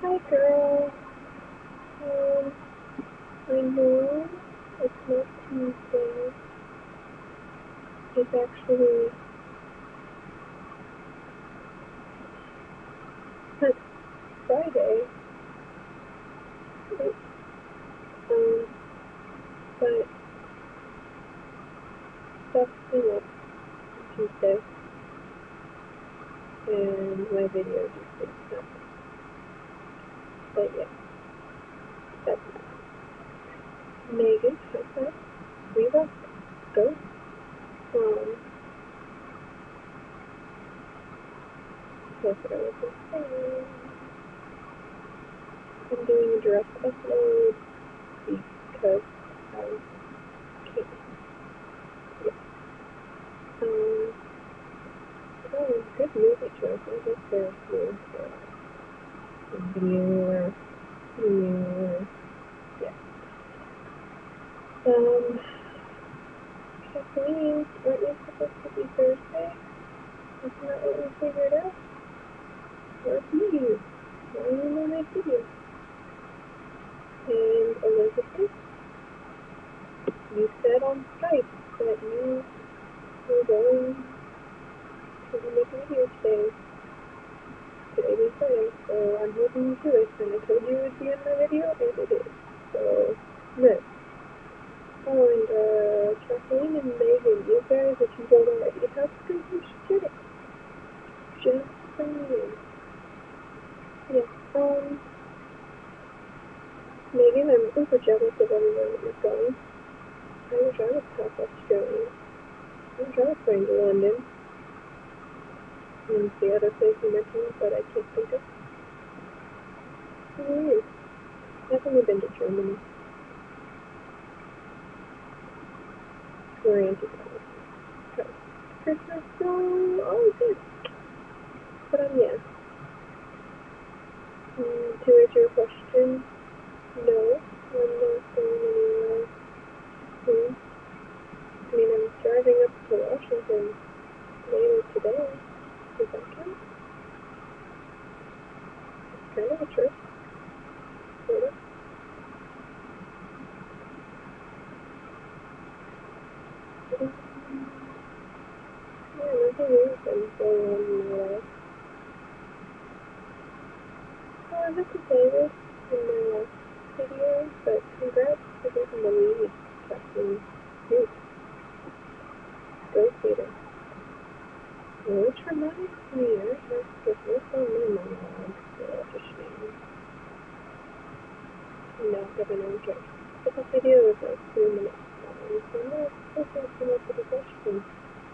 Hi girl. Um, I know it's not Tuesday. It's actually Friday. Right? Um, but stuff came up Tuesday, and my video just didn't happen. But yeah, that's Megan. Okay. Reba. Go. Um, what was I saying? I'm doing a direct upload because I can't. Yeah. Um, oh, good movie choice. I guess there's room for viewer. Yeah. Kathleen, aren't you supposed to be Thursday? Isn't that what we figured out? Where's you? Why are you in my video? And Elizabeth, you said on Skype that you were going to make a video today. Today was Friday, so I'm holding you to it. And I told you it would be in my video, and it is. So, no. Oh, and Kathleen and Megan, you guys, if you don't already have Skype, you should get it. Just saying. Yeah, Megan, I'm super jealous of everywhere that you're going. I wish I was half Australian. I wish I was going to London. And the other place you mentioned that I can't think of. I've only been to Germany. Korean to Christmas, so all good. But yeah. To answer your question, no, I'm not going anywhere soon. I mean, I'm driving up to Washington later today. Does that count? It's kind of a trip, sort of. Yeah, nothing new been going on in my life. I meant to say this in my last video, but congrats for getting the lead, Kathleen. Dude, go Peter. Which reminds me, I have to work on my monologue, so I'll just name. No, Governor Joe. But the video is like 3 minutes long, so I'm not supposed to come up with a question.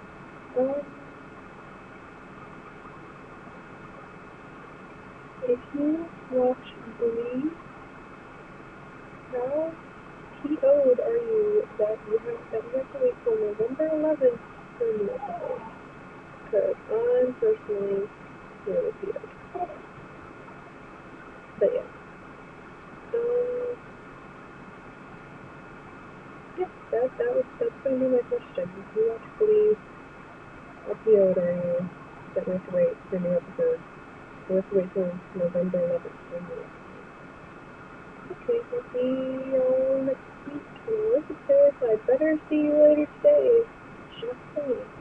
If you watch Glee, how PO'd are you that you have to wait till November 11th for a new episode? Because I'm personally really PO'd. But yeah. Yeah, that's gonna be my question. If you watch Glee, how PO'd are you that we have to wait for a new episode? We have to wait till November 11th for a new episode. Okay, we'll see y'all next week. And Elizabeth, I better see you later today. Just saying.